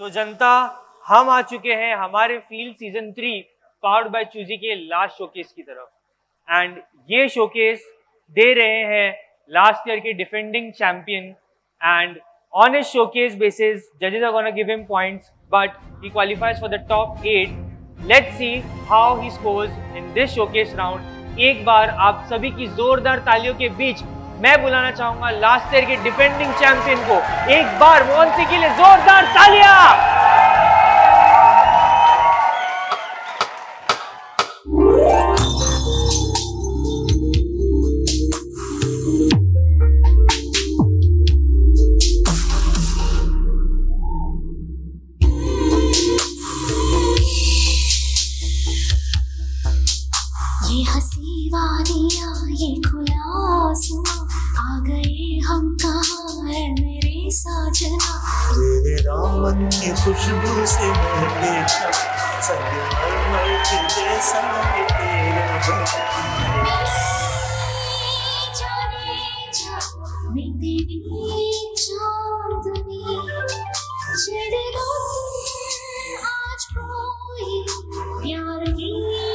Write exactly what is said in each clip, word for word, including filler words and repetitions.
तो जनता, हम आ चुके हैं हमारे field season three powered by चूजी के लास्ट शोकेस की तरफ। एंड ये शोकेस दे रहे हैं लास्ट ईयर के defending champion, and on his showcase basis judges are going to give him points, but he qualifies for the top eight. Let's see how he scores in this showcase round. एक बार आप सभी की जोरदार तालियों के बीच मैं बुलाना चाहूंगा लास्ट ईयर के डिफेंडिंग चैंपियन को। एक बार मोहन सिंह के लिए जोरदार तालियां। ये हंसी वादियाँ ये खुला आसमां, आ गए हम कहाँ है मेरे साजना। तेरे दामन की खुशबू से महके संगमरमर के जैसा ये तेरा जाने जा मैं तेरी चांदनी, चढ़ना आज कोई प्यार की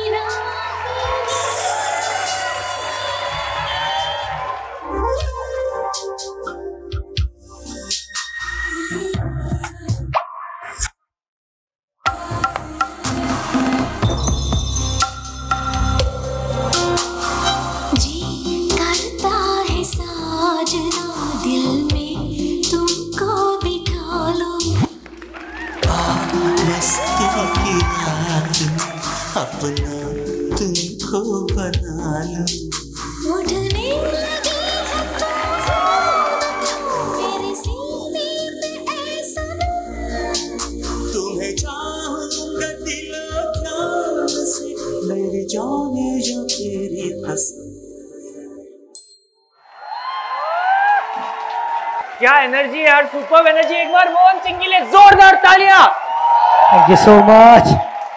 अपना तुमको बना लो। उठने लगी है तूफान मेरे सीने पे ऐसा, तुम्हें चाहूंगा दिलो जान से, मेरी जाने जो तेरी कसम। क्या एनर्जी यार, सुपर एनर्जी। एक बार मोहन सिंह के लिए जोरदार तालियां। Thank you so much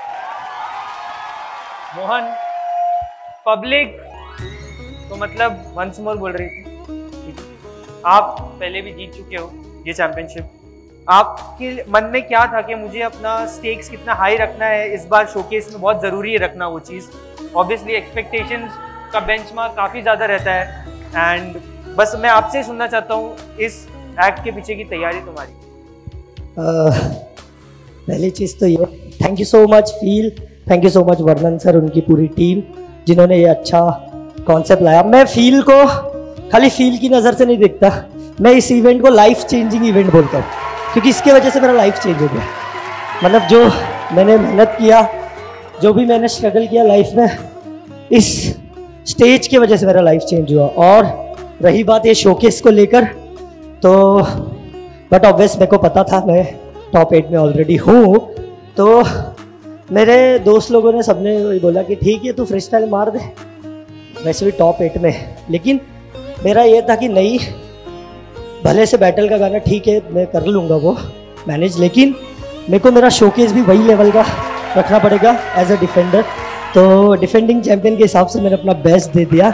Mohan. Public तो मतलब वंस मोर बोल रही थी, आप पहले भी जीत चुके हो ये चैंपियनशिप। आपके मन में क्या था कि मुझे अपना स्टेक्स कितना हाई रखना है इस बार शोकेस में? बहुत ज़रूरी है रखना वो चीज़। ऑब्वियसली एक्सपेक्टेशंस का बेंचमार्क काफ़ी ज़्यादा रहता है, एंड बस मैं आपसे सुनना चाहता हूँ इस एक्ट के पीछे की तैयारी तुम्हारी। uh, पहली चीज़ तो ये, थैंक यू सो मच फील, thank you so much Varnan sir, उनकी पूरी टीम जिन्होंने ये अच्छा कॉन्सेप्ट लाया। मैं फील को खाली फील की नज़र से नहीं देखता, मैं इस इवेंट को लाइफ चेंजिंग इवेंट बोलता हूँ, क्योंकि इसकी वजह से मेरा लाइफ चेंज हो गया। मतलब जो मैंने मेहनत किया, जो भी मैंने स्ट्रगल किया लाइफ में, इस स्टेज की वजह से मेरा लाइफ चेंज हुआ। और रही बात ये शोकेस को लेकर, तो बट ऑब्वियस मेरे को पता था मैं टॉप एट में ऑलरेडी हूँ, तो मेरे दोस्त लोगों ने सबने वही बोला कि ठीक है तू फ्री स्टाइल मार दे, वैसे भी टॉप एट में। लेकिन मेरा ये था कि नहीं, भले से बैटल का गाना ठीक है मैं कर लूँगा वो मैनेज, लेकिन मेरे को मेरा शोकेस भी वही लेवल का रखना पड़ेगा एज अ डिफेंडर। तो डिफेंडिंग चैंपियन के हिसाब से मैंने अपना बेस्ट दे दिया।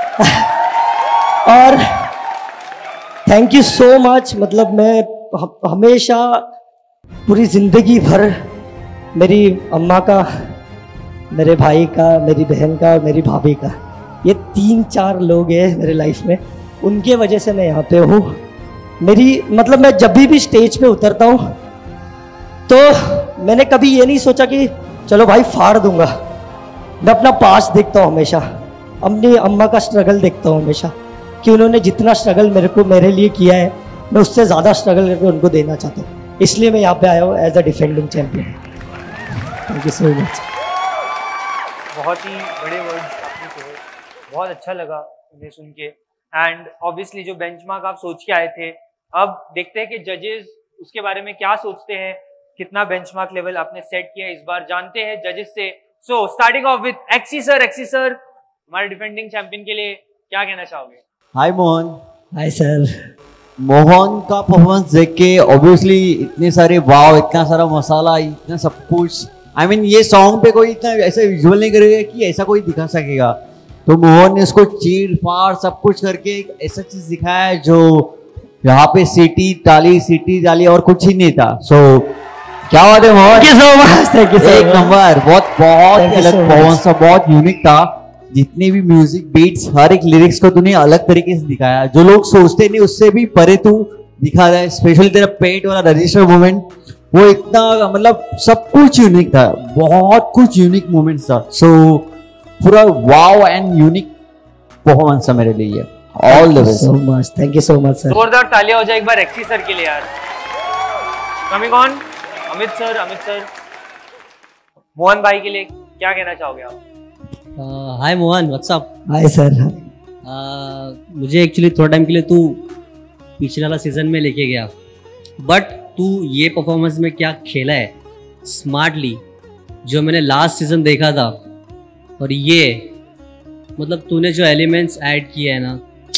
और थैंक यू सो मच। मतलब मैं हमेशा पूरी ज़िंदगी भर मेरी अम्मा का, मेरे भाई का, मेरी बहन का और मेरी भाभी का, ये तीन चार लोग हैं मेरे लाइफ में, उनके वजह से मैं यहाँ पे हूँ। मेरी मतलब मैं जब भी भी स्टेज पे उतरता हूँ तो मैंने कभी ये नहीं सोचा कि चलो भाई फाड़ दूंगा। मैं अपना पास्ट देखता हूँ हमेशा, अपनी अम्मा का स्ट्रगल देखता हूँ हमेशा, कि उन्होंने जितना स्ट्रगल मेरे को मेरे लिए किया है, मैं उससे ज़्यादा स्ट्रगल करके उनको देना चाहता हूँ। इसलिए मैं यहाँ पे आया हूँ as a defending champion. Thank you so much. बहुत ही बड़े वर्ड्स आपने कहे, बहुत अच्छा लगा मुझे सुन के। एंड ऑब्वियसली जो बेंचमार्क आप सोच के आए थे, अब देखते हैं कि जजेस उसके बारे में क्या सोचते हैं, कितना बेंचमार्क लेवल आपने सेट किया इस बार, जानते हैं जजेस से। सो स्टार्टिंग ऑफ विद एक्सी सर। एक्सी सर, हमारे डिफेंडिंग चैंपियन के लिए क्या कहना चाहोगे? Hi Mohan. Hi sir. Mohan का परफॉर्मेंस देख के ऑब्वियसली इतने सारे वाव, इतना सारा मसाला, इतना सब कुछ, आई I मीन mean, ये सॉन्ग पे कोई इतना ऐसा विजुअल नहीं करेगा कि ऐसा कोई दिखा सकेगा। तो मोहन ने उसको चीर फाड़ सब कुछ करके एक ऐसा चीज दिखाया है जो यहाँ पे सीटी ताली सीटी ताली और कुछ ही नहीं था। सो क्या बात है Mohan, thank you so much, thank you so एक मच। नंबर, बहुत बहुत Thank ही you अलग so much. परफॉर्मेंस था, बहुत यूनिक था। जितने भी म्यूजिक बीट्स, हर एक लिरिक्स को तूने अलग तरीके से दिखाया, जो लोग सोचते नहीं उससे भी परे तू दिखा रहा है। स्पेशली तेरा पेट वाला रजिस्टर मोमेंट, वो इतना मतलब सब कुछ यूनिक था, बहुत कुछ यूनिक मोमेंट्स था। सो पूरा वाव एंड यूनिक परफॉर्मेंस था मेरे लिए। All the best. So much, thank you so much sir. जोरदार तालियां हो जाए एक बार एक्सी सर के लिए यार। Coming on Amit sir, Amit sir, Mohan भाई के लिए क्या कहना चाहोगे आप? Hi Mohan, what's up. Hi sir. मुझे एक्चुअली थोड़ा टाइम के लिए तू पिछले वाला सीजन में लेके गया, बट तू ये परफॉर्मेंस में क्या खेला है स्मार्टली, जो मैंने लास्ट सीजन देखा था, और ये मतलब तूने जो एलिमेंट्स ऐड किए हैं ना,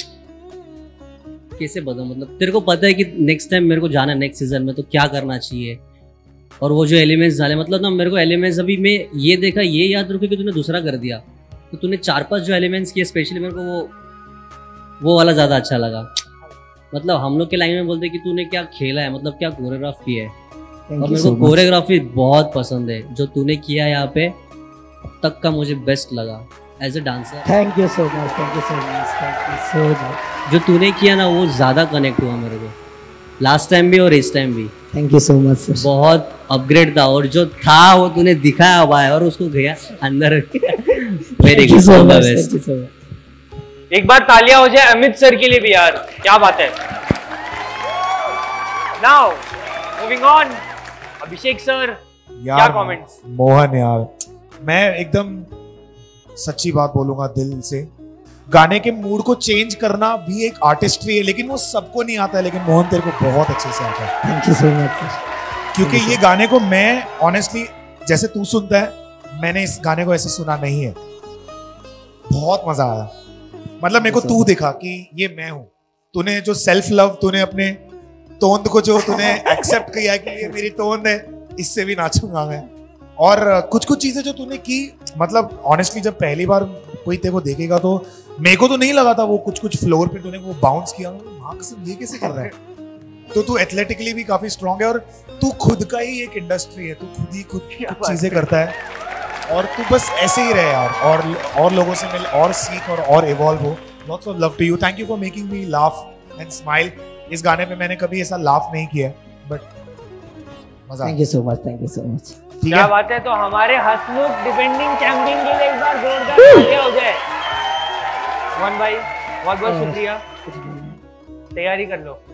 कैसे बताऊं, मतलब तेरे को पता है कि नेक्स्ट टाइम मेरे को जाना है नेक्स्ट सीजन में तो क्या करना चाहिए, और वो जो एलिमेंट्स डाले, मतलब ना मेरे को एलिमेंट्स अभी मैं ये देखा, ये याद रखो कि तूने दूसरा कर दिया, तो तूने चार पांच जो एलिमेंट्स किए स्पेशली मेरे को वो वो वाला ज़्यादा अच्छा लगा। मतलब हम लोग के लाइन में बोलते कि तूने क्या खेला है, मतलब क्या कोरियोग्राफ किया है, और मेरे को कोरियोग्राफी बहुत पसंद है जो तूने किया यहाँ पे तक का, मुझे बेस्ट लगा as a dancer. Thank you so much, thank you so much, thank you so much. जो तूने किया ना वो ज़्यादा कनेक्ट हुआ मेरे को, लास्ट टाइम भी और इस टाइम भी। Thank you so much sir. बहुत अपग्रेड था, और जो था वो तूने दिखाया भाई, और उसको गया अंदर। Very good, all the best. एक बार तालियां हो जाए अमित सर के लिए भी यार, क्या बात है। Now moving on, Abhishek sir, क्या कमेंट्स? मोहन यार, मैं एकदम सच्ची बात बोलूंगा दिल से, गाने के मूड को चेंज करना भी एक आर्टिस्ट्री है, लेकिन वो सबको नहीं आता है, लेकिन मोहन तेरे को बहुत अच्छे से आता है। Thank you so much sir. क्योंकि ये गाने को मैं ऑनेस्टली, जैसे तू सुनता है, मैंने इस गाने को ऐसे सुना नहीं है, बहुत मजा आया। मतलब मेरे को तू दिखा कि ये मैं हूं, तूने जो सेल्फ लव, तूने अपने तोंद को जो तूने एक्सेप्ट किया कि ये मेरी तोंद है, इससे भी नाचूंगा मैं। और कुछ कुछ चीजें जो तूने की, मतलब ऑनेस्टली जब पहली बार कोई तेरे को देखेगा तो मेरे को तो नहीं लगा था, वो कुछ कुछ फ्लोर पे तूने वो बाउंस किया, मां कसम ये कैसे कर रहा है। तो तू एथलेटिकली भी काफी स्ट्रांग है, और तू खुद का ही एक इंडस्ट्री है, तू खुद ही खुद चीजें करता है, और तू बस ऐसे ही रहे यार, और और लोगों से मिल, और सीख, और और इवॉल्व हो। Lots of love to you, thank you for making me laugh and smile. इस गाने पे मैंने कभी ऐसा लाफ नहीं किया, बट मजा। Thank you so much, thank you so much. क्या बात है। तो हमारे हसमुख डिफेंडिंग चैंपियन के लिए एक बार जोरदार तालियां हो जाए। मोहन भाई बहुत बहुत शुक्रिया, तैयारी कर लो।